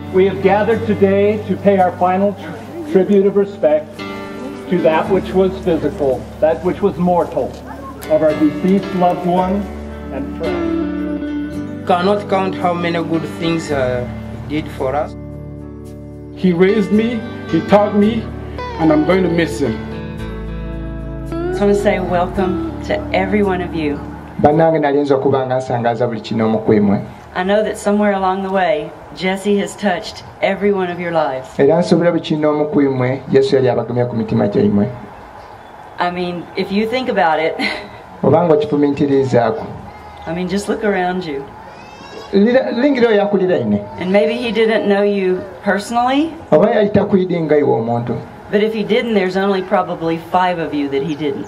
We have gathered today to pay our final tribute of respect to that which was physical, that which was mortal, of our deceased loved one and friend. Cannot count how many good things he did for us. He raised me, he taught me, and I'm going to miss him. I just want to say welcome to every one of you. I know that somewhere along the way, Jesse has touched every one of your lives. I mean, if you think about it, I mean, just look around you. And maybe he didn't know you personally, but if he didn't, there's only probably 5 of you that he didn't.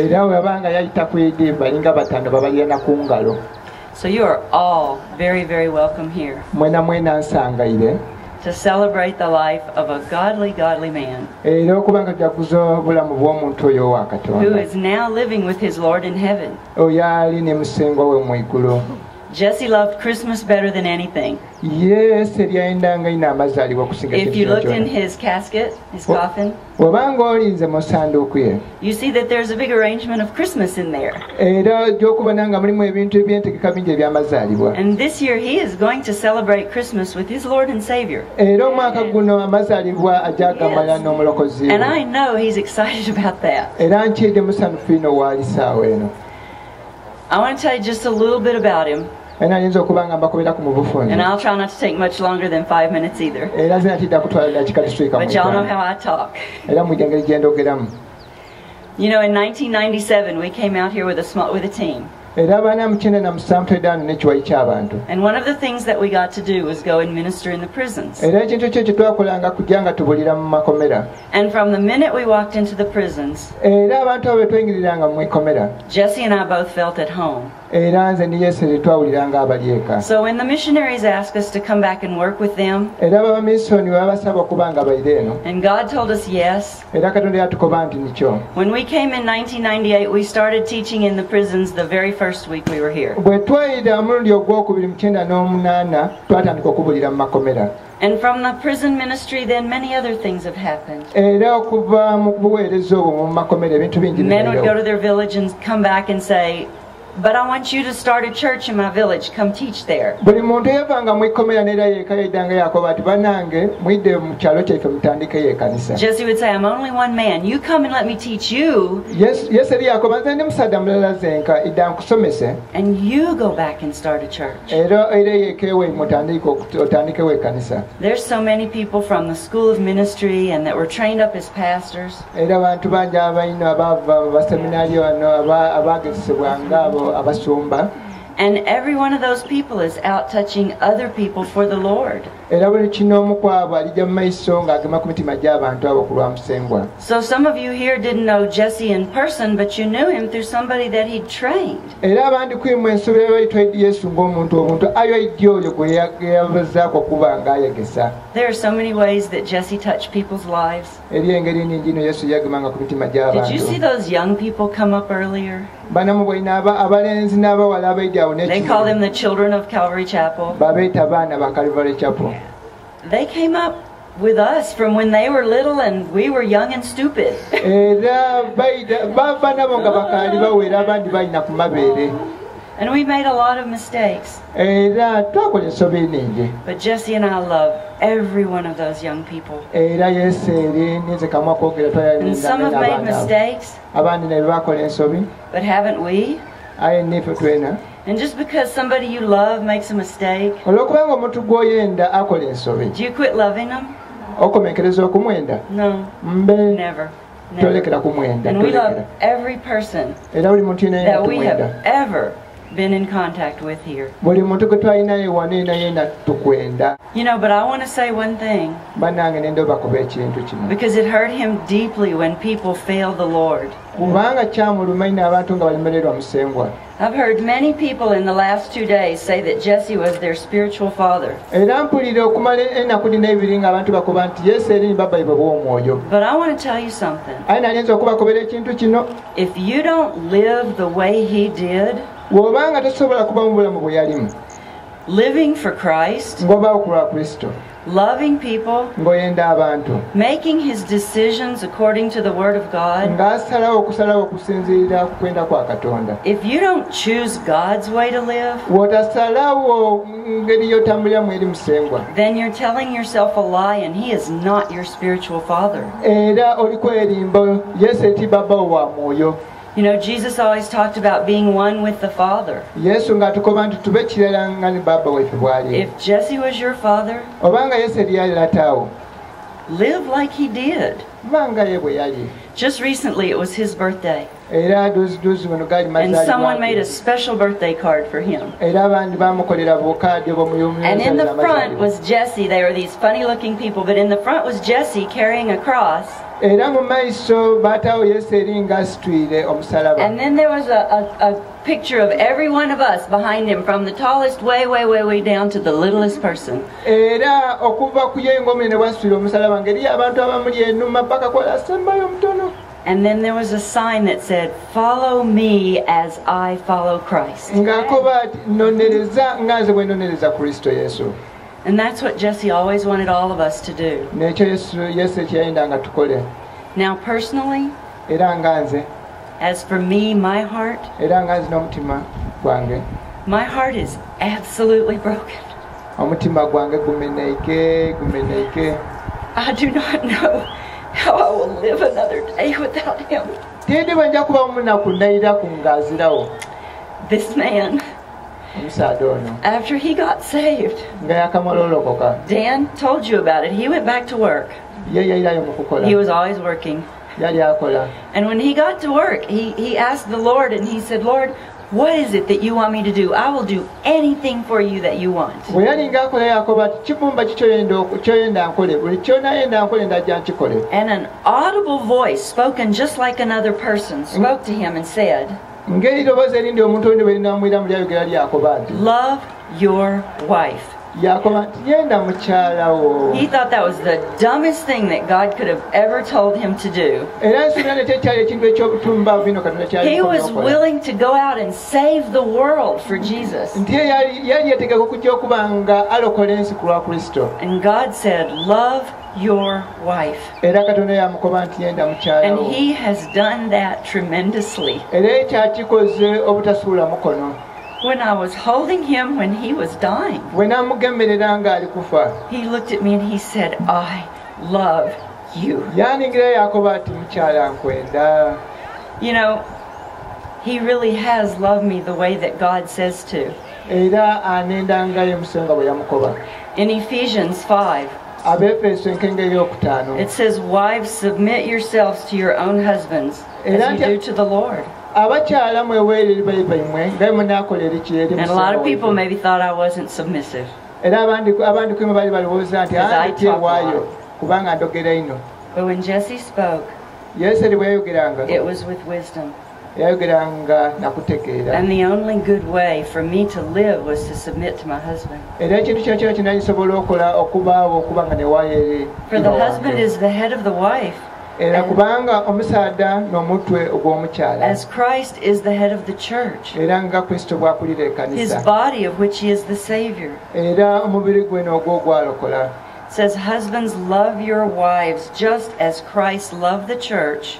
So you are all very, very welcome here to celebrate the life of a godly man who is now living with his Lord in heaven. Jesse loved Christmas better than anything. If you looked in his casket, his coffin, you see that there's a big arrangement of Christmas in there. And this year he is going to celebrate Christmas with his Lord and Savior. Yes. And I know he's excited about that. I want to tell you just a little bit about him. And I'll try not to take much longer than 5 minutes either. But y'all know how I talk. You know, in 1997 we came out here with a team. And one of the things that we got to do was go and minister in the prisons. And from the minute we walked into the prisons, Jesse and I both felt at home. So when the missionaries asked us to come back and work with them, and God told us yes, when we came in 1998, we started teaching in the prisons the very first week we were here. And from the prison ministry, then many other things have happened. Men would go to their village and come back and say, but I want you to start a church in my village. Come teach there. Jesse would say, I'm only one man. You come and let me teach you. And you go back and start a church. There's so many people from the school of ministry and that were trained up as pastors. And every one of those people is out touching other people for the Lord. So some of you here didn't know Jesse in person, but you knew him through somebody that he trained. There are so many ways that Jesse touched people's lives. Did you see those young people come up earlier? They call them the children of Calvary Chapel. They came up with us from when they were little and we were young and stupid. And we made a lot of mistakes. But Jesse and I love every one of those young people. And some have made mistakes. But haven't we? And just because somebody you love makes a mistake, do you quit loving them? No, never. And we love every person that we have ever been in contact with here. You know, but I want to say one thing, because it hurt him deeply when people failed the Lord. I've heard many people in the last 2 days say that Jesse was their spiritual father. But I want to tell you something. If you don't live the way he did, living for Christ, loving people, making his decisions according to the Word of God. If you don't choose God's way to live, then you're telling yourself a lie, and He is not your spiritual father. You know, Jesus always talked about being one with the Father. If Jesse was your father, live like he did. Just recently it was his birthday, and someone made a special birthday card for him. And in the front was Jesse. They were these funny looking people, but in the front was Jesse carrying a cross. And then there was a picture of every one of us behind him, from the tallest way down to the littlest person. And then there was a sign that said, "Follow me as I follow Christ." And that's what Jesse always wanted all of us to do. Now personally, as for me, my heart is absolutely broken. I do not know how I will live another day without him. This man, after he got saved, Dan told you about it. He went back to work. He was always working. And when he got to work, he asked the Lord, and he said, "Lord, what is it that you want me to do? I will do anything for you that you want." And an audible voice, spoken just like another person, spoke to him and said, "Love your wife." He thought that was the dumbest thing that God could have ever told him to do. He was willing to go out and save the world for Jesus. And God said, "Love your wife." And He has done that tremendously. When I was holding him when he was dying, he looked at me and he said, "I love you." You know, he really has loved me the way that God says to. In Ephesians 5, it says, "Wives, submit yourselves to your own husbands as you do to the Lord." And a lot of people maybe thought I wasn't submissive, because I talk a lot. But when Jesse spoke, it was with wisdom. And the only good way for me to live was to submit to my husband. For the husband is the head of the wife, as Christ is the head of the church, His body, of which He is the Savior. It says, "Husbands, love your wives just as Christ loved the church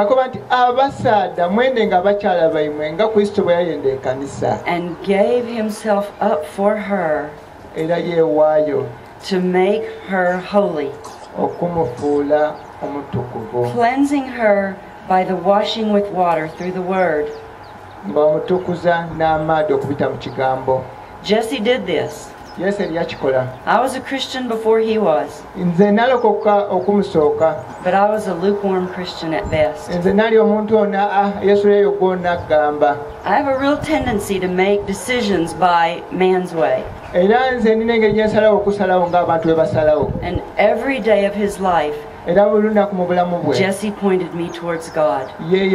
and gave Himself up for her to make her holy, cleansing her by the washing with water through the word." Jesse did this. I was a Christian before he was, but I was a lukewarm Christian at best. I have a real tendency to make decisions by man's way. And every day of his life, Jesse pointed me towards God.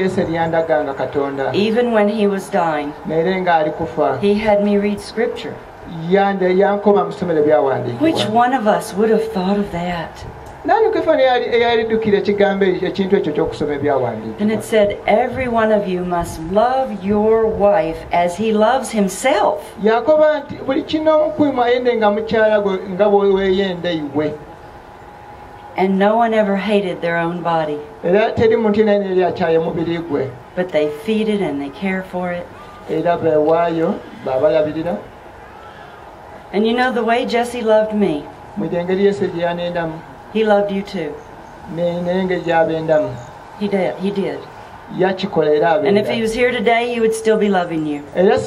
Even when he was dying, he had me read scripture. Which one of us would have thought of that? And it said, every one of you must love your wife as he loves himself. And no one ever hated their own body, but they feed it and they care for it. And you know the way Jesse loved me, he loved you too. He did. And if he was here today, he would still be loving you.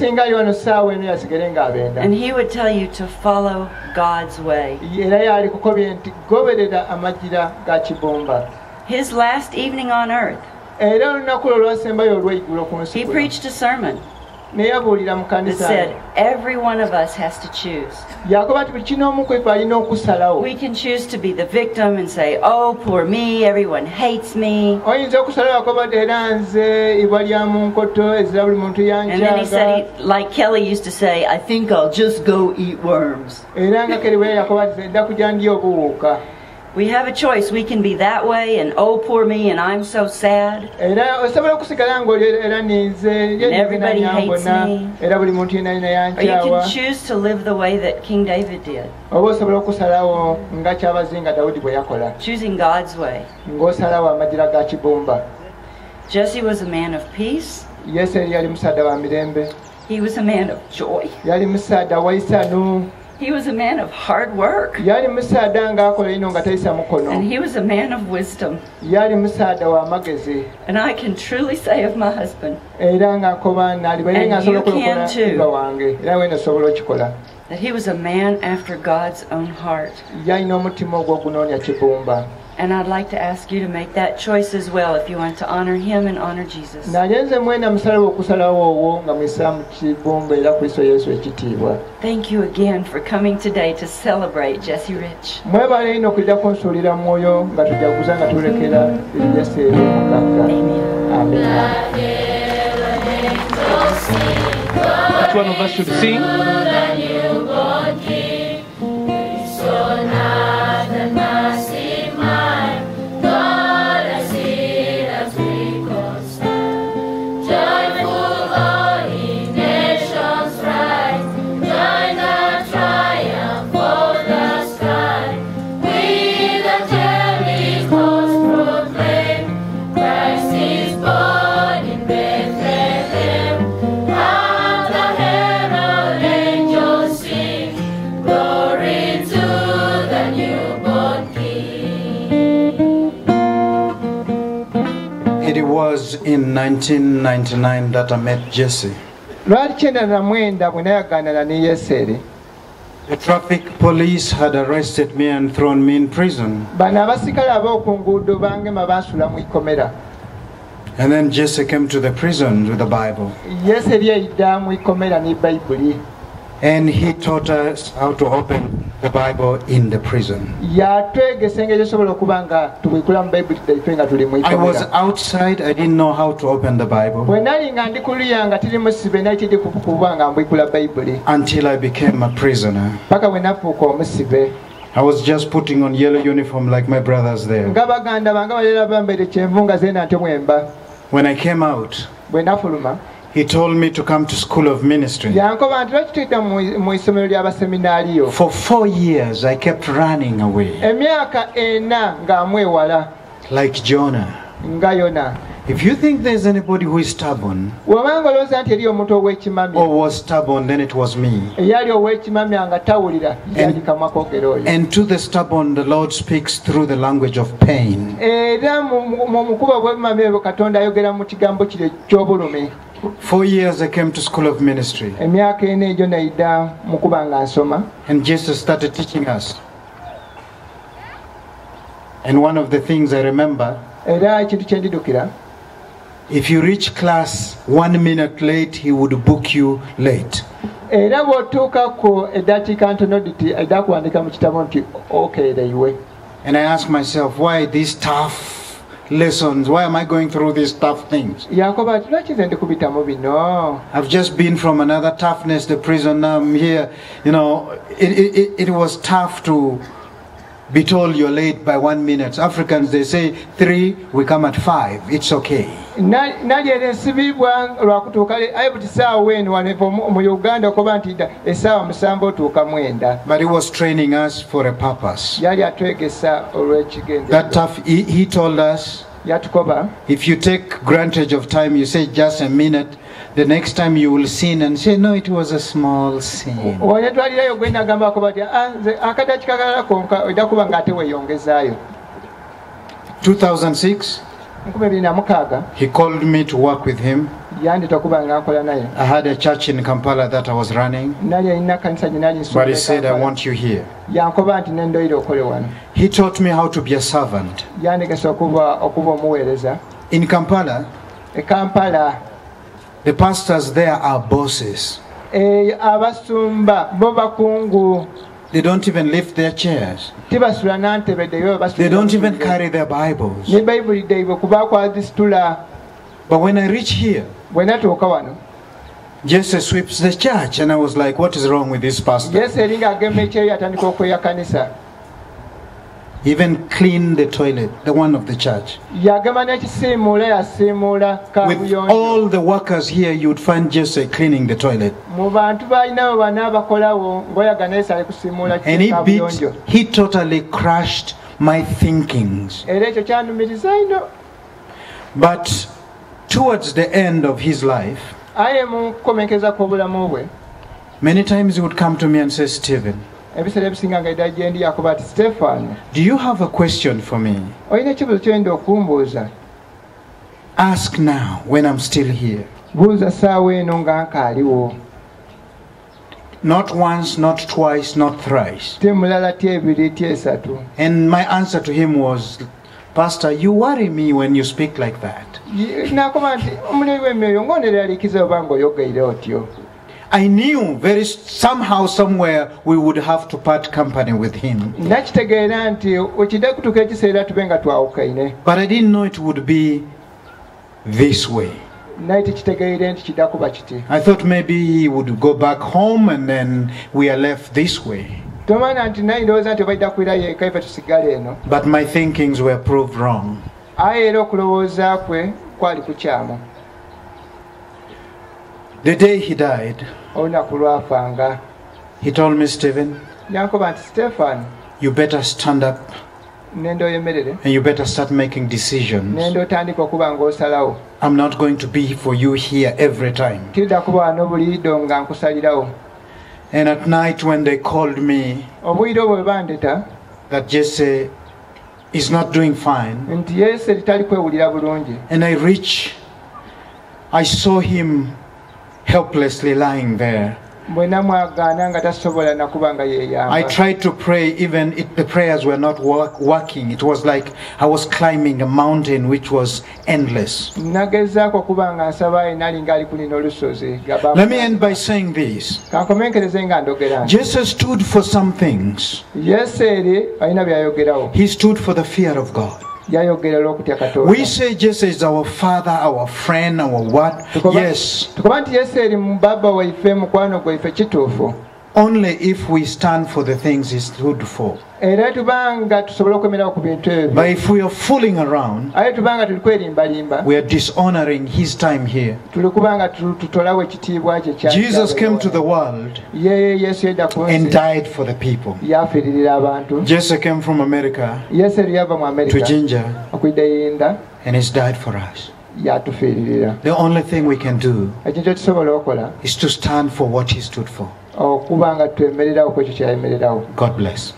And he would tell you to follow God's way. His last evening on earth, he preached a sermon that said every one of us has to choose. We can choose to be the victim and say, oh, poor me, everyone hates me. And then he said, like Kelly used to say, I think I'll just go eat worms. We have a choice. We can be that way and oh poor me and I'm so sad and everybody hates me. Or you can choose to live the way that King David did, choosing God's way. Jesse was a man of peace. He was a man of joy. He was a man of hard work. And he was a man of wisdom. And I can truly say of my husband, and you can too, that he was a man after God's own heart. And I'd like to ask you to make that choice as well if you want to honor him and honor Jesus. Thank you again for coming today to celebrate Jesse Rich. Amen. Each one of us should sing. In 1999 that I met Jesse. The traffic police had arrested me and thrown me in prison. And then Jesse came to the prison with the Bible. And he taught us how to open the Bible in the prison. I was outside, I didn't know how to open the Bible until I became a prisoner. I was just putting on yellow uniform like my brothers there. When I came out, he told me to come to School of Ministry. For 4 years I kept running away. Like Jonah. If you think there's anybody who is stubborn or was stubborn, then it was me. And to the stubborn, the Lord speaks through the language of pain. 4 years I came to School of Ministry. And Jesus started teaching us. And one of the things I remember, if you reach class 1 minute late, he would book you late. And I ask myself, why these tough lessons? Why am I going through these tough things? I've just been from another toughness, the prison. Now I'm here. You know, it was tough to be told you're late by 1 minute. Africans, they say 3, we come at 5. It's okay. But he was training us for a purpose. That tough, he told us, if you take grantage of time, you say just a minute, the next time you will sin and say, no, it was a small sin. 2006, he called me to work with him. I had a church in Kampala that I was running, but he said, I want you here. He taught me how to be a servant. In Kampala, the pastors there are bosses. They don't even lift their chairs. They don't even carry their Bibles. But when I reach here, Jesse sweeps the church, and I was like, what is wrong with this pastor? Even clean the toilet, the one of the church. With all the workers here, you would find Jesse cleaning the toilet. And he totally crushed my thinkings. But towards the end of his life, many times he would come to me and say, Stephen, do you have a question for me? Ask now when I'm still here. Not once, not twice, not thrice. And my answer to him was, Pastor, you worry me when you speak like that. I knew somehow, somewhere, we would have to part company with him. But I didn't know it would be this way. I thought maybe he would go back home and then we are left this way. But my thinkings were proved wrong. The day he died, he told me, Stephen, you better stand up and you better start making decisions. I'm not going to be for you here every time. And at night when they called me that Jesse is not doing fine, and I saw him helplessly lying there. I tried to pray, even the prayers were not working. It was like I was climbing a mountain which was endless. Let me end by saying this. Jesus stood for some things. He stood for the fear of God. We say Jesus is our father, our friend, our what? Yes. Only if we stand for the things he stood for. But if we are fooling around, we are dishonoring his time here. Jesus came to the world and died for the people. Jesus came from America to Ginger and he's died for us. The only thing we can do is to stand for what he stood for. God bless.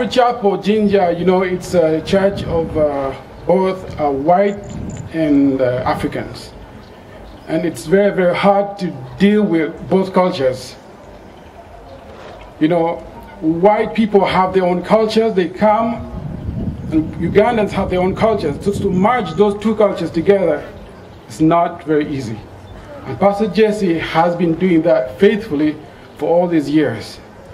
Chapel, Jinja, you know, it's a church of both white and Africans. And it's very, very hard to deal with both cultures. You know, white people have their own cultures, they come, and Ugandans have their own cultures. Just to merge those two cultures together, it's not very easy. And Pastor Jesse has been doing that faithfully for all these years.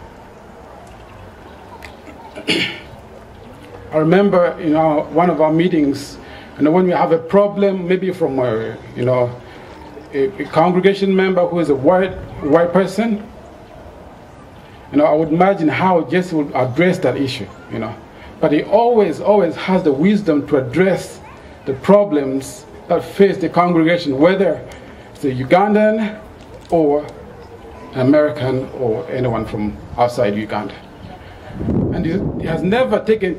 I remember, you know, one of our meetings, you know, when we have a problem, maybe from a, you know, a congregation member who is a white person, you know, I would imagine how Jesse would address that issue, you know. But he always has the wisdom to address the problems that face the congregation, whether it's a Ugandan or an American or anyone from outside Uganda. And he has never taken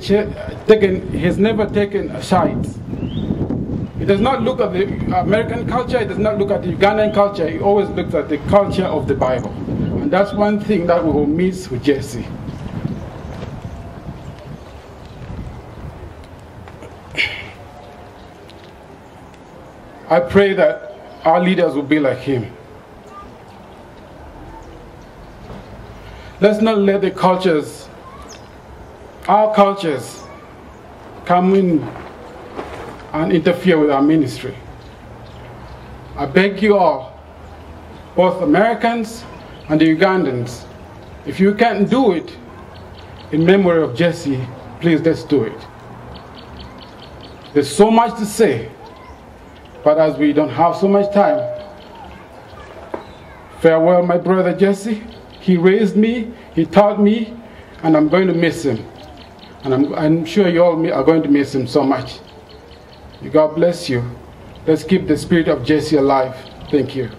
sides. He does not look at the American culture, he does not look at the Ugandan culture, he always looks at the culture of the Bible. And that's one thing that we will miss with Jesse. I pray that our leaders will be like him. Let's not let the cultures, our cultures, come in and interfere with our ministry. I beg you all, both Americans and the Ugandans, if you can't do it in memory of Jesse, please let's do it. There's so much to say, but as we don't have so much time, farewell, my brother Jesse. He raised me, he taught me, and I'm going to miss him. And I'm sure you all are going to miss him so much. God bless you. Let's keep the spirit of Jesse alive. Thank you.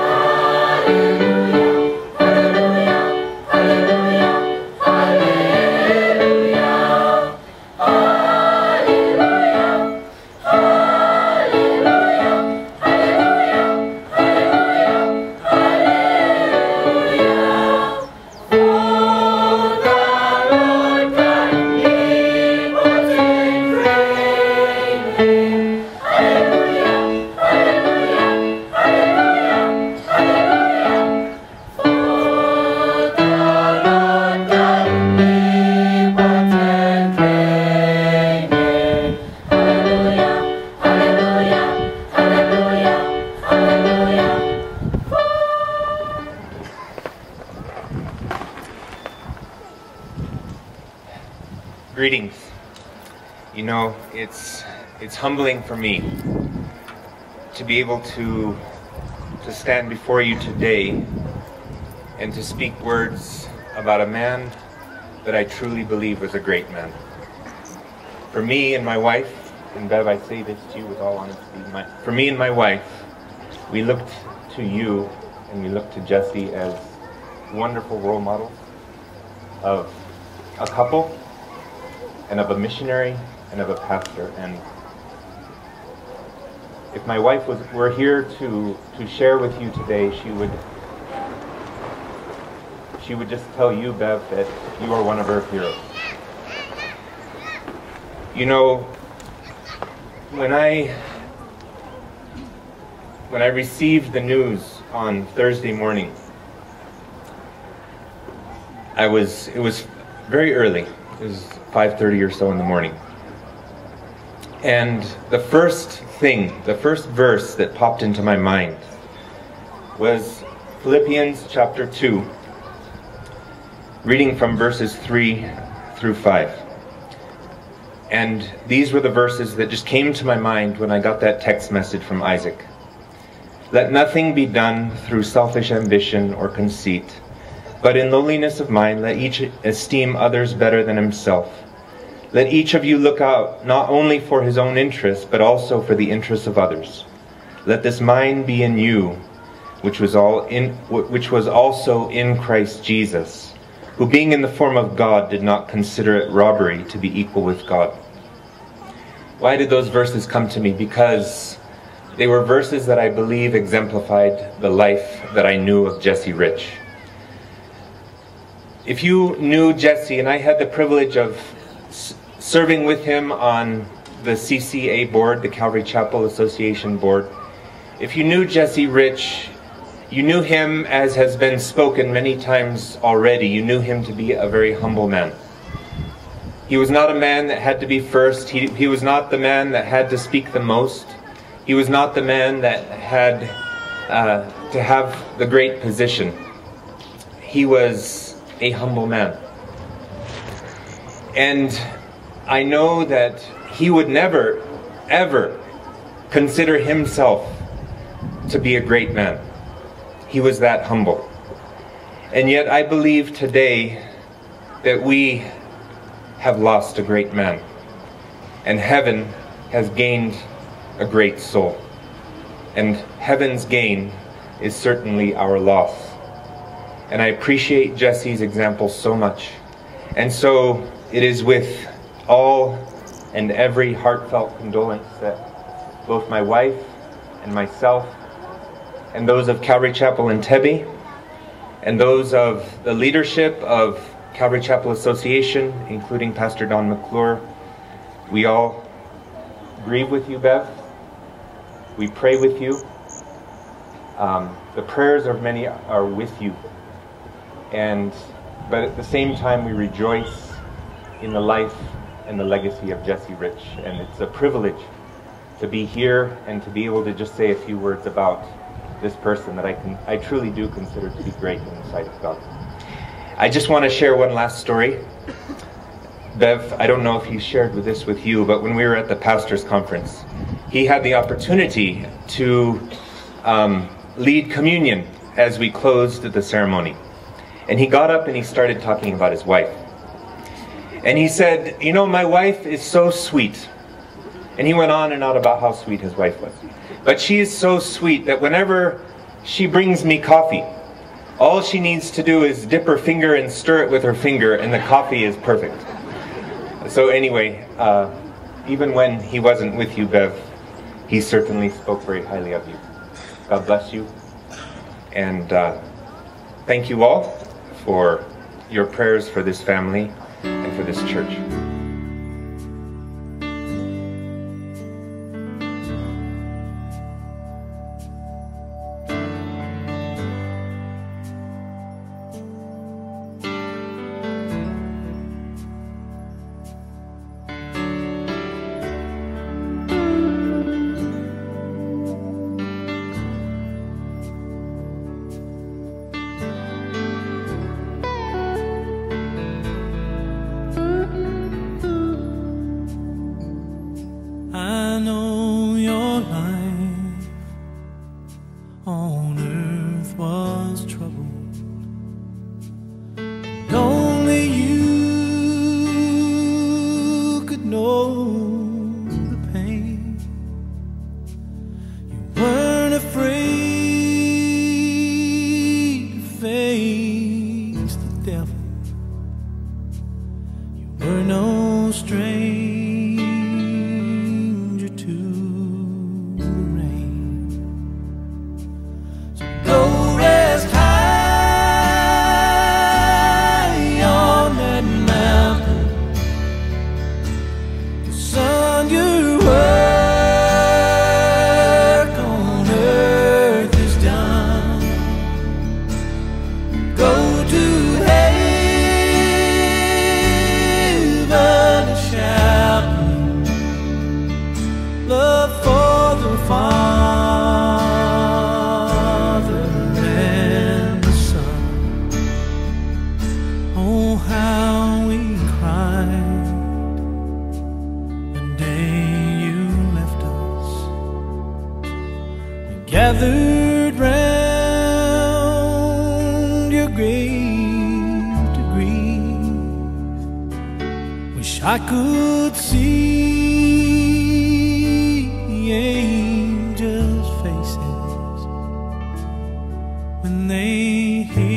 Greetings. You know, it's humbling for me to be able to stand before you today and to speak words about a man that I truly believe was a great man. For me and my wife, and Bev, I say this to you with all honesty, for me and my wife, we looked to you and we looked to Jesse as wonderful role models of a couple and of a missionary and of a pastor. And if my wife were here to share with you today, she would just tell you, Bev, that you are one of her heroes. You know, when I received the news on Thursday morning, it was very early. It was 5:30 or so in the morning. And the first verse that popped into my mind was Philippians chapter 2, reading from verses 3 through 5. And these were the verses that just came to my mind when I got that text message from Isaac. Let nothing be done through selfish ambition or conceit, but in lowliness of mind let each esteem others better than himself. Let each of you look out not only for his own interests, but also for the interests of others. Let this mind be in you, which was also in Christ Jesus, who being in the form of God did not consider it robbery to be equal with God. Why did those verses come to me? Because they were verses that I believe exemplified the life that I knew of Jesse Rich. If you knew Jesse, and I had the privilege of serving with him on the CCA board, the Calvary Chapel Association board. If you knew Jesse Rich, you knew him, as has been spoken many times already, you knew him to be a very humble man. He was not a man that had to be first. He was not the man that had to speak the most. He was not the man that had to have the great position. He was a humble man. And I know that he would never, ever consider himself to be a great man. He was that humble. And yet I believe today that we have lost a great man, and heaven has gained a great soul. And heaven's gain is certainly our loss. And I appreciate Jesse's example so much. And so it is with all and every heartfelt condolence that both my wife and myself and those of Calvary Chapel Entebbe and those of the leadership of Calvary Chapel Association, including Pastor Don McClure, we all grieve with you, Bev. We pray with you. The prayers of many are with you. But at the same time, we rejoice in the life and the legacy of Jesse Rich. And it's a privilege to be here and to be able to just say a few words about this person that I truly do consider to be great in the sight of God. I just want to share one last story. Bev, I don't know if he shared this with you, but when we were at the pastor's conference, he had the opportunity to lead communion as we closed the ceremony. And he got up and he started talking about his wife. And he said, you know, my wife is so sweet. And he went on and on about how sweet his wife was. But she is so sweet that whenever she brings me coffee, all she needs to do is dip her finger and stir it with her finger, and the coffee is perfect. So anyway, even when he wasn't with you, Bev, he certainly spoke very highly of you. God bless you. And thank you all for your prayers for this family and for this church. Gathered round your grave to grieve. Wish I could see angels' faces when they hear